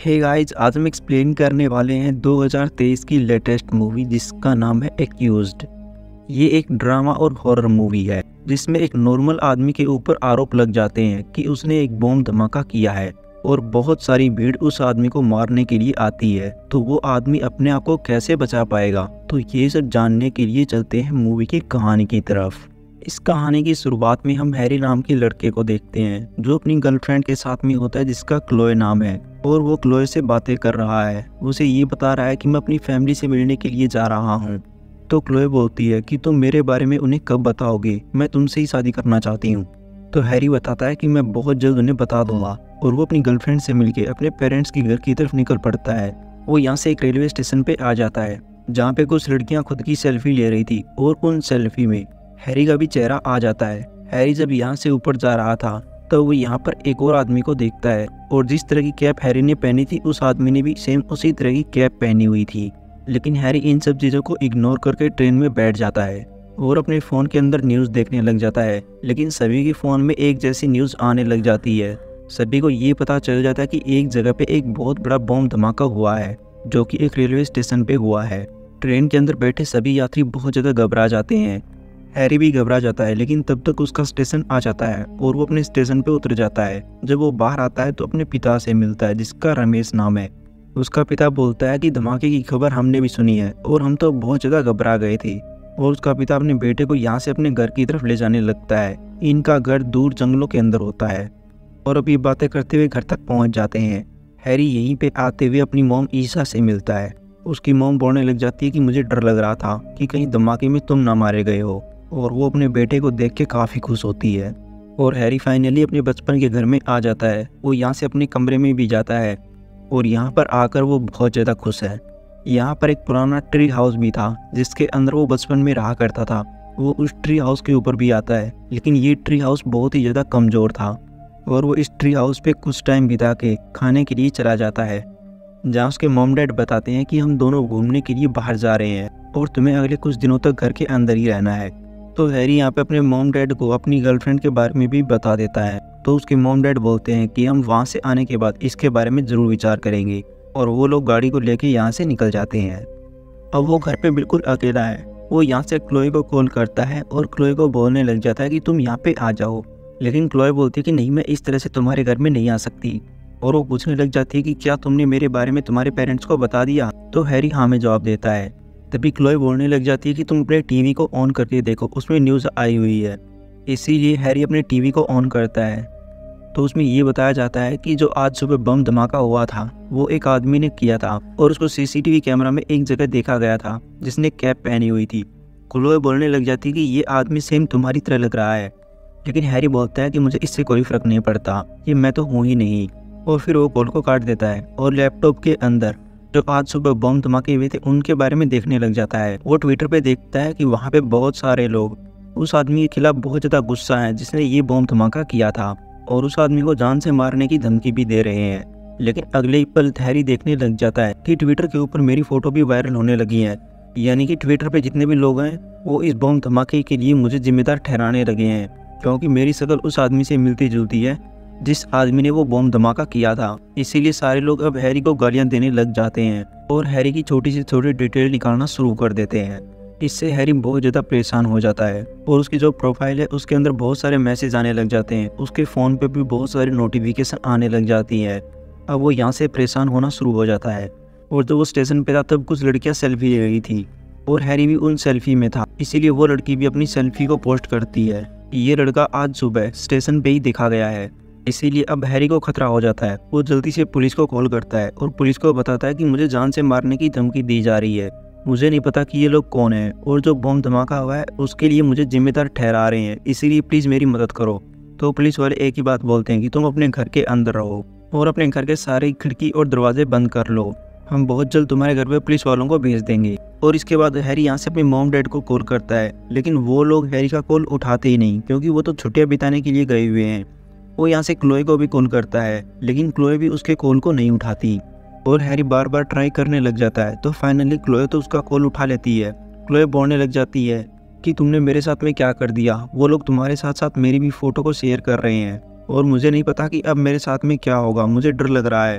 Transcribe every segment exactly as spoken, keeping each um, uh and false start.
Hey guys, आज हम explain करने वाले हैं दो हज़ार तेईस की लेटेस्ट मूवी जिसका नाम है एक्यूज्ड। ये एक ड्रामा और हॉरर मूवी है जिसमें एक नॉर्मल आदमी के ऊपर आरोप लग जाते हैं कि उसने एक बम धमाका किया है और बहुत सारी भीड़ उस आदमी को मारने के लिए आती है। तो वो आदमी अपने आप को कैसे बचा पाएगा, तो ये सब जानने के लिए चलते हैं मूवी की कहानी की तरफ। इस कहानी की शुरुआत में हम हैरी नाम के लड़के को देखते हैं जो अपनी गर्लफ्रेंड के साथ में होता है जिसका क्लोए नाम है, और वो क्लोए से बातें कर रहा है। उसे ये बता रहा है कि मैं अपनी फैमिली से मिलने के लिए जा रहा हूँ। तो क्लोए बोलती है कि तुम मेरे बारे में उन्हें कब बताओगे, मैं तुमसे ही शादी करना चाहती हूँ। तो हैरी बताता है कि मैं बहुत जल्द उन्हें बता दूंगा, और वो अपनी गर्लफ्रेंड से मिलकर अपने पेरेंट्स के घर की तरफ निकल पड़ता है। वो यहाँ से एक रेलवे स्टेशन पे आ जाता है जहाँ पे कुछ लड़कियाँ खुद की सेल्फी ले रही थी, और उन सेल्फी में हैरी का भी चेहरा आ जाता है। हैरी जब यहाँ से ऊपर जा रहा था तो वो यहाँ पर एक और आदमी को देखता है, और जिस तरह की कैप हैरी ने पहनी थी उस आदमी ने भी सेम उसी तरह की कैप पहनी हुई थी। लेकिन हैरी इन सब चीज़ों को इग्नोर करके ट्रेन में बैठ जाता है और अपने फ़ोन के अंदर न्यूज़ देखने लग जाता है। लेकिन सभी के फ़ोन में एक जैसी न्यूज़ आने लग जाती है। सभी को ये पता चल जाता है कि एक जगह पे एक बहुत बड़ा बम धमाका हुआ है जो कि एक रेलवे स्टेशन पे हुआ है। ट्रेन के अंदर बैठे सभी यात्री बहुत ज़्यादा घबरा जाते हैं। हैरी भी घबरा जाता है, लेकिन तब तक उसका स्टेशन आ जाता है और वो अपने स्टेशन पे उतर जाता है। जब वो बाहर आता है तो अपने पिता से मिलता है जिसका रमेश नाम है। उसका पिता बोलता है कि धमाके की खबर हमने भी सुनी है और हम तो बहुत ज़्यादा घबरा गए थे। और उसका पिता अपने बेटे को यहाँ से अपने घर की तरफ ले जाने लगता है। इनका घर दूर जंगलों के अंदर होता है, और अब ये बातें करते हुए घर तक पहुँच जाते हैं। हैरी यहीं पे आते हुए अपनी मॉम ईशा से मिलता है। उसकी मॉम बोलने लग जाती है कि मुझे डर लग रहा था कि कहीं धमाके में तुम ना मारे गए हो, और वो अपने बेटे को देख के काफ़ी खुश होती है। और हैरी फाइनली अपने बचपन के घर में आ जाता है। वो यहाँ से अपने कमरे में भी जाता है, और यहाँ पर आकर वो बहुत ज़्यादा खुश है। यहाँ पर एक पुराना ट्री हाउस भी था जिसके अंदर वो बचपन में रहा करता था। वो उस ट्री हाउस के ऊपर भी आता है, लेकिन ये ट्री हाउस बहुत ही ज़्यादा कमज़ोर था, और वो इस ट्री हाउस पे कुछ टाइम बिता के खाने के लिए चला जाता है, जहाँ उसके मॉम डैड बताते हैं कि हम दोनों घूमने के लिए बाहर जा रहे हैं और तुम्हें अगले कुछ दिनों तक घर के अंदर ही रहना है। तो हैरी यहाँ पे अपने मॉम डैड को अपनी गर्लफ्रेंड के बारे में भी बता देता है। तो उसके मॉम डैड बोलते हैं कि हम वहाँ से आने के बाद इसके बारे में ज़रूर विचार करेंगे, और वो लोग गाड़ी को लेके यहाँ से निकल जाते हैं। अब वो घर पे बिल्कुल अकेला है। वो यहाँ से क्लोए को कॉल करता है और क्लोए को बोलने लग जाता है कि तुम यहाँ पे आ जाओ। लेकिन क्लोए बोलती है कि नहीं, मैं इस तरह से तुम्हारे घर में नहीं आ सकती। और वो पूछने लग जाती है कि क्या तुमने मेरे बारे में तुम्हारे पेरेंट्स को बता दिया। तो हैरी हाँ में जवाब देता है। तभी क्लोए बोलने लग जाती है कि तुम अपने टीवी को ऑन करके देखो, उसमें न्यूज़ आई हुई है। इसीलिए हैरी अपने टीवी को ऑन करता है। तो उसमें ये बताया जाता है कि जो आज सुबह बम धमाका हुआ था वो एक आदमी ने किया था, और उसको सीसीटीवी कैमरा में एक जगह देखा गया था जिसने कैप पहनी हुई थी। क्लोए बोलने लग जाती है कि ये आदमी सेम तुम्हारी तरह लग रहा है। लेकिन हैरी बोलता है कि मुझे इससे कोई फ़र्क नहीं पड़ता, ये मैं तो हूँ ही नहीं। और फिर वो कॉल को काट देता है और लैपटॉप के अंदर जो आज सुबह बम धमाके हुए थे उनके बारे में देखने लग जाता है। वो ट्विटर पे देखता है कि वहाँ पे बहुत सारे लोग उस आदमी के खिलाफ बहुत ज़्यादा गुस्सा है जिसने ये बम धमाका किया था, और उस आदमी को जान से मारने की धमकी भी दे रहे हैं। लेकिन अगले ही पल हैरी देखने लग जाता है कि ट्विटर के ऊपर मेरी फ़ोटो भी वायरल होने लगी है, यानी कि ट्विटर पर जितने भी लोग हैं वो इस बम धमाके के लिए मुझे जिम्मेदार ठहराने लगे हैं, क्योंकि मेरी शक्ल उस आदमी से मिलती जुलती है जिस आदमी ने वो बम धमाका किया था। इसीलिए सारे लोग अब हैरी को गालियां देने लग जाते हैं और हैरी की छोटी से छोटी डिटेल निकालना शुरू कर देते हैं। इससे हैरी बहुत ज़्यादा परेशान हो जाता है, और उसकी जो प्रोफाइल है उसके अंदर बहुत सारे मैसेज आने लग जाते हैं। उसके फ़ोन पे भी बहुत सारी नोटिफिकेशन आने लग जाती है। अब वो यहाँ से परेशान होना शुरू हो जाता है। और जब वो स्टेशन पे था तब कुछ लड़कियाँ सेल्फी ले रही थी, और हैरी भी उन सेल्फी में था। इसीलिए वो लड़की भी अपनी सेल्फी को पोस्ट करती है। ये लड़का आज सुबह स्टेशन पे ही देखा गया है। इसीलिए अब हैरी को खतरा हो जाता है। वो जल्दी से पुलिस को कॉल करता है और पुलिस को बताता है कि मुझे जान से मारने की धमकी दी जा रही है। मुझे नहीं पता कि ये लोग कौन हैं, और जो बम धमाका हुआ है उसके लिए मुझे जिम्मेदार ठहरा रहे हैं, इसीलिए प्लीज़ मेरी मदद करो। तो पुलिस वाले एक ही बात बोलते हैं कि तुम अपने घर के अंदर रहो और अपने घर के सारे खिड़की और दरवाजे बंद कर लो, हम बहुत जल्द तुम्हारे घर पे पुलिस वालों को भेज देंगे। और इसके बाद हैरी यहाँ से अपने मॉम डैड को कॉल करता है, लेकिन वो लोग हैरी का कॉल उठाते ही नहीं, क्योंकि वो तो छुट्टियाँ बिताने के लिए गए हुए हैं। वो यहाँ से क्लोए को भी कॉल करता है, लेकिन क्लोए भी उसके कॉल को नहीं उठाती, और हैरी बार बार ट्राई करने लग जाता है। तो फाइनली क्लोए तो उसका कॉल उठा लेती है। क्लोए बोलने लग जाती है कि तुमने मेरे साथ में क्या कर दिया, वो लोग तुम्हारे साथ साथ मेरी भी फ़ोटो को शेयर कर रहे हैं, और मुझे नहीं पता कि अब मेरे साथ में क्या होगा, मुझे डर लग रहा है।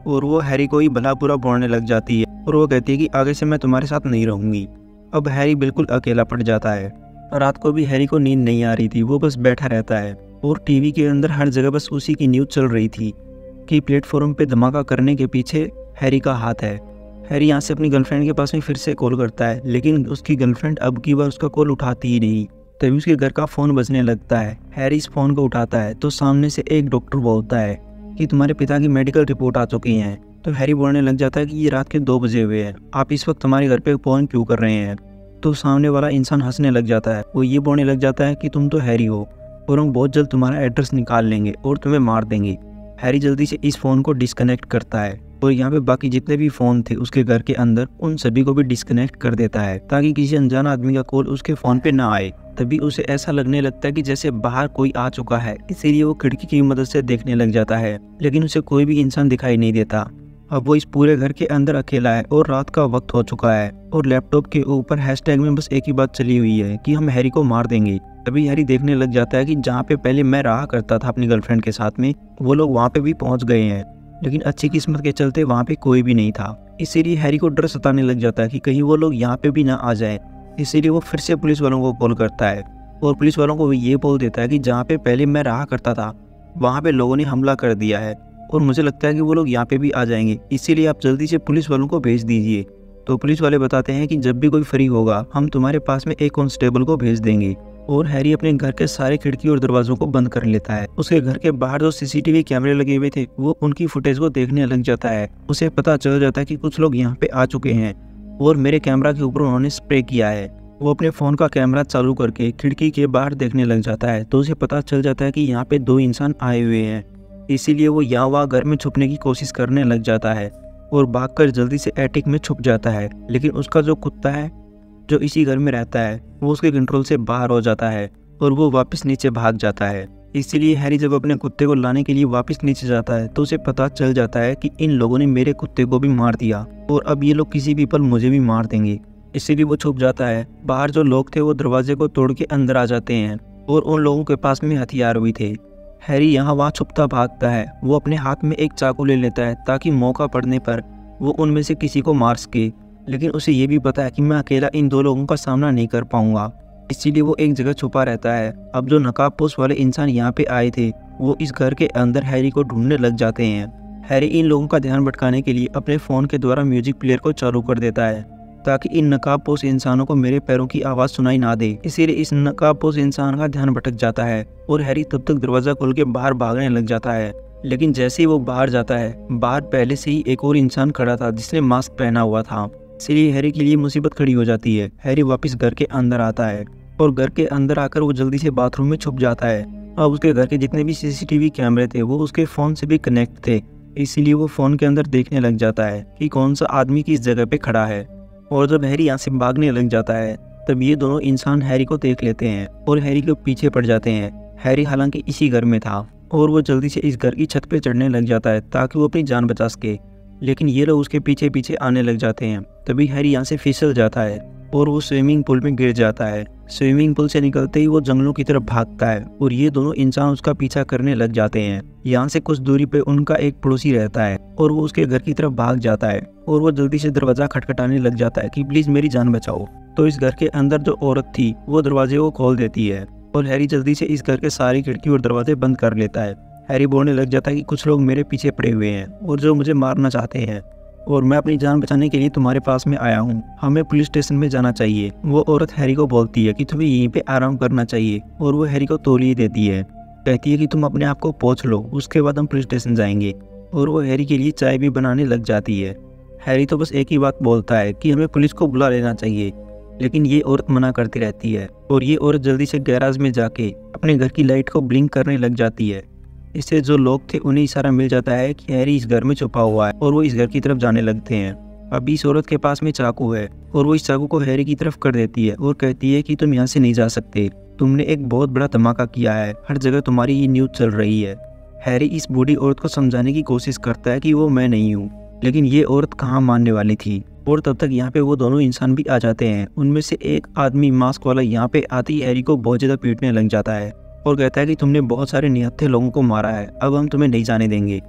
और वो हैरी को ही भला बुरा बोलने लग जाती है और वो कहती है कि आगे से मैं तुम्हारे साथ नहीं रहूंगी। अब हैरी बिल्कुल अकेला पड़ जाता है। रात को भी हैरी को नींद नहीं आ रही थी, वो बस बैठा रहता है और टीवी के अंदर हर जगह बस उसी की न्यूज़ चल रही थी कि प्लेटफॉर्म पे धमाका करने के पीछे हैरी का हाथ है। हैरी यहाँ से अपनी गर्लफ्रेंड के पास में फिर से कॉल करता है, लेकिन उसकी गर्लफ्रेंड अब की बार उसका कॉल उठाती ही नहीं। तभी उसके घर का फ़ोन बजने लगता है। हैरी इस फ़ोन को उठाता है तो सामने से एक डॉक्टर बोलता है कि तुम्हारे पिता की मेडिकल रिपोर्ट आ चुकी है। तो हैरी बोलने लग जाता है कि ये रात के दो बजे हुए हैं, आप इस वक्त हमारे घर पे फ़ोन क्यों कर रहे हैं। तो सामने वाला इंसान हंसने लग जाता है। वो ये बोलने लग जाता है कि तुम तो हैरी हो और हम बहुत जल्द तुम्हारा एड्रेस निकाल लेंगे और तुम्हें मार देंगे। हैरी जल्दी से इस फ़ोन को डिस्कनेक्ट करता है और यहाँ पे बाकी जितने भी फ़ोन थे उसके घर के अंदर उन सभी को भी डिस्कनेक्ट कर देता है ताकि किसी अनजान आदमी का कॉल उसके फ़ोन पे ना आए। तभी उसे ऐसा लगने लगता है कि जैसे बाहर कोई आ चुका है, इसीलिए वो खिड़की की मदद से देखने लग जाता है, लेकिन उसे कोई भी इंसान दिखाई नहीं देता। अब वो इस पूरे घर के अंदर अकेला है और रात का वक्त हो चुका है और लैपटॉप के ऊपर हैशटैग में बस एक ही बात चली हुई है कि हम हैरी को मार देंगे। तभी हैरी देखने लग जाता है कि जहाँ पे पहले मैं रहा करता था अपनी गर्लफ्रेंड के साथ में, वो लोग वहाँ पे भी पहुँच गए हैं, लेकिन अच्छी किस्मत के चलते वहाँ पे कोई भी नहीं था। इसीलिए हैरी को डर सताने लग जाता है कि कहीं वो लोग यहाँ पे भी ना आ जाए। इसीलिए वो फिर से पुलिस वालों को कॉल करता है और पुलिस वालों को ये बोल देता है कि जहाँ पे पहले मैं रहा करता था वहाँ पे लोगों ने हमला कर दिया है और मुझे लगता है कि वो लोग यहाँ पे भी आ जाएंगे, इसीलिए आप जल्दी से पुलिस वालों को भेज दीजिए। तो पुलिस वाले बताते हैं कि जब भी कोई फ्री होगा हम तुम्हारे पास में एक कांस्टेबल को भेज देंगे। और हैरी अपने घर के सारे खिड़की और दरवाजों को बंद कर लेता है। उसके घर के बाहर जो सीसीटीवी कैमरे लगे हुए थे वो उनकी फुटेज को देखने लग जाता है। उसे पता चल जाता है कि कुछ लोग यहाँ पे आ चुके हैं और मेरे कैमरा के ऊपर उन्होंने स्प्रे किया है। वो अपने फ़ोन का कैमरा चालू करके खिड़की के बाहर देखने लग जाता है तो उसे पता चल जाता है कि यहाँ पे दो इंसान आए हुए हैं। इसीलिए वो यहाँ वहाँ घर में छुपने की कोशिश करने लग जाता है और भागकर जल्दी से एटिक में छुप जाता है। लेकिन उसका जो कुत्ता है जो इसी घर में रहता है वो उसके कंट्रोल से बाहर हो जाता है और वो वापस नीचे भाग जाता है। इसीलिए हैरी जब अपने कुत्ते को लाने के लिए वापस नीचे जाता है तो उसे पता चल जाता है कि इन लोगों ने मेरे कुत्ते को भी मार दिया और अब ये लोग किसी भी पल मुझे भी मार देंगे। इसीलिए वो छुप जाता है। बाहर जो लोग थे वो दरवाजे को तोड़ के अंदर आ जाते हैं और उन लोगों के पास में हथियार भी थे। हैरी यहाँ वहाँ छुपता भागता है। वो अपने हाथ में एक चाकू ले लेता है ताकि मौका पड़ने पर वो उनमें से किसी को मार सके, लेकिन उसे ये भी पता है कि मैं अकेला इन दो लोगों का सामना नहीं कर पाऊंगा। इसीलिए वो एक जगह छुपा रहता है। अब जो नकाबपोश वाले इंसान यहाँ पे आए थे वो इस घर के अंदर हैरी को ढूंढने लग जाते हैं। हैरी इन लोगों का ध्यान भटकाने के लिए अपने फ़ोन के द्वारा म्यूजिक प्लेयर को चालू कर देता है ताकि इन नकाबपोश इंसानों को मेरे पैरों की आवाज़ सुनाई ना दे। इसीलिए इस नकाबपोश इंसान का ध्यान भटक जाता है और हैरी तब तक दरवाज़ा खोल के बाहर भागने लग जाता है। लेकिन जैसे ही वो बाहर जाता है बाहर पहले से ही एक और इंसान खड़ा था जिसने मास्क पहना हुआ था। इसीलिए हैरी के लिए मुसीबत खड़ी हो जाती है। हैरी वापस घर के अंदर आता है और घर के अंदर आकर वो जल्दी से बाथरूम में छुप जाता है। अब उसके घर के जितने भी सीसीटीवी कैमरे थे वो उसके फ़ोन से भी कनेक्ट थे, इसीलिए वो फ़ोन के अंदर देखने लग जाता है कि कौन सा आदमी किस जगह पे खड़ा है। और जब हैरी यहाँ से भागने लग जाता है तब ये दोनों इंसान हैरी को देख लेते हैं और हैरी के पीछे पड़ जाते हैं। हैरी हालांकि इसी घर में था और वो जल्दी से इस घर की छत पे चढ़ने लग जाता है ताकि वो अपनी जान बचा सके, लेकिन ये लोग उसके पीछे पीछे आने लग जाते हैं। तभी हैरी यहाँ से फिसल जाता है और वो स्विमिंग पूल में गिर जाता है। स्विमिंग पूल से निकलते ही वो जंगलों की तरफ भागता है और ये दोनों इंसान उसका पीछा करने लग जाते हैं। यहाँ से कुछ दूरी पे उनका एक पड़ोसी रहता है और वो उसके घर की तरफ भाग जाता है और वो जल्दी से दरवाजा खटखटाने लग जाता है कि प्लीज मेरी जान बचाओ। तो इस घर के अंदर जो औरत थी वो दरवाजे को खोल देती है और हैरी जल्दी से इस घर के सारी खिड़की और दरवाजे बंद कर लेता है। हैरी बोलने लग जाता है कि कुछ लोग मेरे पीछे पड़े हुए हैं और जो मुझे मारना चाहते हैं और मैं अपनी जान बचाने के लिए तुम्हारे पास में आया हूँ, हमें पुलिस स्टेशन में जाना चाहिए। वो औरत हैरी को बोलती है कि तुम्हें यहीं पे आराम करना चाहिए और वो हैरी को तौलिए देती है। कहती है कि तुम अपने आप को पोंछ लो, उसके बाद हम पुलिस स्टेशन जाएंगे। और वो हैरी के लिए चाय भी बनाने लग जाती है। हैरी तो बस एक ही बात बोलता है कि हमें पुलिस को बुला लेना चाहिए, लेकिन ये औरत मना करती रहती है और ये औरत जल्दी से गैराज में जाके अपने घर की लाइट को ब्लिंक करने लग जाती है। इससे जो लोग थे उन्हें इशारा मिल जाता है कि हैरी इस घर में छुपा हुआ है और वो इस घर की तरफ जाने लगते हैं। अभी इस औरत के पास में चाकू है और वो इस चाकू को हैरी की तरफ कर देती है और कहती है कि तुम यहाँ से नहीं जा सकते, तुमने एक बहुत बड़ा धमाका किया है, हर जगह तुम्हारी ये न्यूज़ चल रही है। हैरी इस बूढ़ी औरत को समझाने की कोशिश करता है कि वो मैं नहीं हूँ, लेकिन ये औरत कहाँ मानने वाली थी। और तब तक यहाँ पे वो दोनों इंसान भी आ जाते हैं। उनमें से एक आदमी मास्क वाला यहाँ पे आते ही हैरी को बहुत ज़्यादा पीटने लग जाता है और कहता है कि तुमने बहुत सारे निहत्थे लोगों को मारा है, अब हम तुम्हें नहीं जाने देंगे।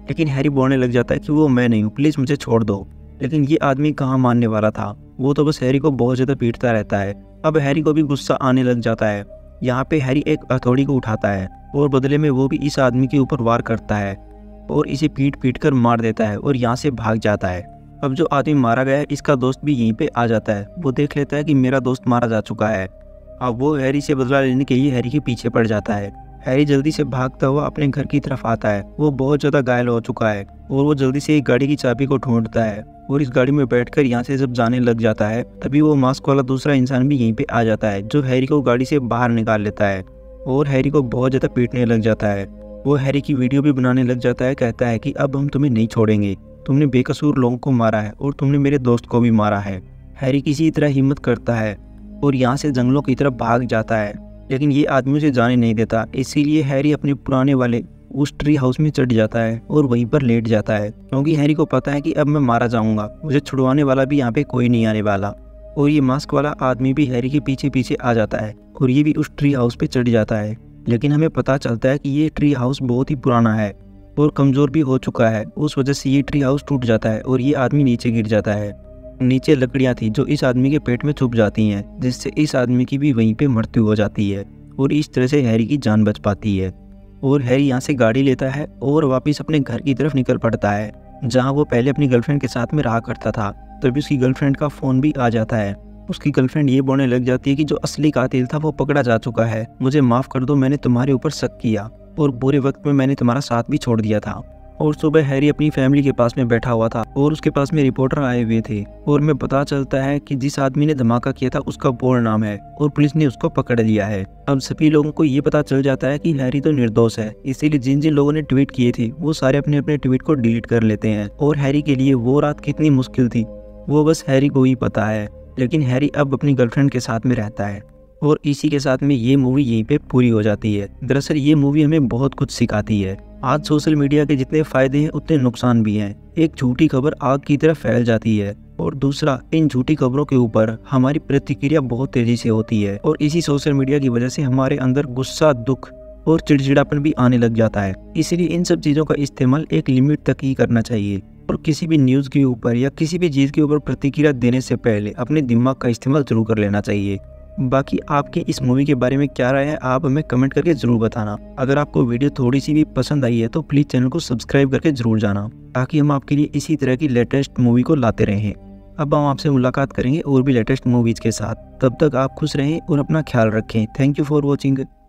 लेकिन हैरी बोलने लग जाता है कि वो मैं नहीं हूँ, प्लीज़ मुझे छोड़ दो। लेकिन ये आदमी कहाँ मानने वाला था, वो तो बस हैरी को बहुत ज़्यादा पीटता रहता है। अब हैरी को भी गुस्सा आने लग जाता है। यहाँ पे हैरी एक हथौड़ी को उठाता है और बदले में वो भी इस आदमी के ऊपर वार करता है और इसे पीट पीट कर मार देता है और यहाँ से भाग जाता है। अब जो आदमी मारा गया है इसका दोस्त भी यहीं पे आ जाता है। वो देख लेता है कि मेरा दोस्त मारा जा चुका है। अब वो हैरी से बदला लेने के लिए हैरी के पीछे पड़ जाता है। हैरी जल्दी से भागता हुआ अपने घर की तरफ आता है। वो बहुत ज़्यादा घायल हो चुका है और वो जल्दी से एक गाड़ी की चाबी को ढूंढता है और इस गाड़ी में बैठकर यहाँ से जब जाने लग जाता है तभी वो मास्क वाला दूसरा इंसान भी यहीं पे आ जाता है, जो हैरी को गाड़ी से बाहर निकाल लेता है और हैरी को बहुत ज़्यादा पीटने लग जाता है। वो हैरी की वीडियो भी बनाने लग जाता है, कहता है कि अब हम तुम्हें नहीं छोड़ेंगे, तुमने बेकसूर लोगों को मारा है और तुमने मेरे दोस्त को भी मारा है। हैरी किसी तरह हिम्मत करता है और यहाँ से जंगलों की तरफ भाग जाता है, लेकिन ये आदमी उसे जाने नहीं देता। इसीलिए हैरी अपने पुराने वाले उस ट्री हाउस में चढ़ जाता है और वहीं पर लेट जाता है, क्योंकि हैरी को पता है कि अब मैं मारा जाऊंगा, मुझे छुड़वाने वाला भी यहाँ पे कोई नहीं आने वाला। और ये मास्क वाला आदमी भी हैरी के पीछे पीछे आ जाता है और ये भी उस ट्री हाउस पे चढ़ जाता है। लेकिन हमें पता चलता है कि ये ट्री हाउस बहुत ही पुराना है और कमज़ोर भी हो चुका है। उस वजह से ये ट्री हाउस टूट जाता है और ये आदमी नीचे गिर जाता है। नीचे लकड़ियाँ थी जो इस आदमी के पेट में छुप जाती हैं, जिससे इस आदमी की भी वहीं पे मृत्यु हो जाती है और इस तरह से हैरी की जान बच पाती है। और हैरी यहाँ से गाड़ी लेता है और वापस अपने घर की तरफ निकल पड़ता है, जहाँ वो पहले अपनी गर्लफ्रेंड के साथ में रहा करता था। तभी उसकी गर्लफ्रेंड का फ़ोन भी आ जाता है। उसकी गर्लफ्रेंड ये बोलने लग जाती है कि जो असली कातिल था वो पकड़ा जा चुका है, मुझे माफ़ कर दो, मैंने तुम्हारे ऊपर शक किया और बुरे वक्त में मैंने तुम्हारा साथ भी छोड़ दिया था। और सुबह हैरी अपनी फैमिली के पास में बैठा हुआ था और उसके पास में रिपोर्टर आए हुए थे और में पता चलता है कि जिस आदमी ने धमाका किया था उसका बोर नाम है और पुलिस ने उसको पकड़ लिया है। अब सभी लोगों को ये पता चल जाता है कि हैरी तो निर्दोष है, इसीलिए जिन जिन लोगों ने ट्वीट किए थे वो सारे अपने अपने ट्वीट को डिलीट कर लेते हैं। और हैरी के लिए वो रात कितनी मुश्किल थी वो बस हैरी को ही पता है। लेकिन हैरी अब अपनी गर्लफ्रेंड के साथ में रहता है और इसी के साथ में ये मूवी यहीं पे पूरी हो जाती है। दरअसल ये मूवी हमें बहुत कुछ सिखाती है। आज सोशल मीडिया के जितने फायदे हैं उतने नुकसान भी हैं। एक झूठी खबर आग की तरह फैल जाती है और दूसरा, इन झूठी खबरों के ऊपर हमारी प्रतिक्रिया बहुत तेजी से होती है और इसी सोशल मीडिया की वजह से हमारे अंदर गुस्सा, दुख और चिड़चिड़ापन भी आने लग जाता है। इसीलिए इन सब चीज़ों का इस्तेमाल एक लिमिट तक ही करना चाहिए और किसी भी न्यूज़ के ऊपर या किसी भी चीज़ के ऊपर प्रतिक्रिया देने से पहले अपने दिमाग का इस्तेमाल जरूर कर लेना चाहिए। बाकी आपके इस मूवी के बारे में क्या राय है आप हमें कमेंट करके ज़रूर बताना। अगर आपको वीडियो थोड़ी सी भी पसंद आई है तो प्लीज़ चैनल को सब्सक्राइब करके ज़रूर जाना, ताकि हम आपके लिए इसी तरह की लेटेस्ट मूवी को लाते रहें। अब हम आपसे मुलाकात करेंगे और भी लेटेस्ट मूवीज़ के साथ। तब तक आप खुश रहें और अपना ख्याल रखें। Thank you for watching.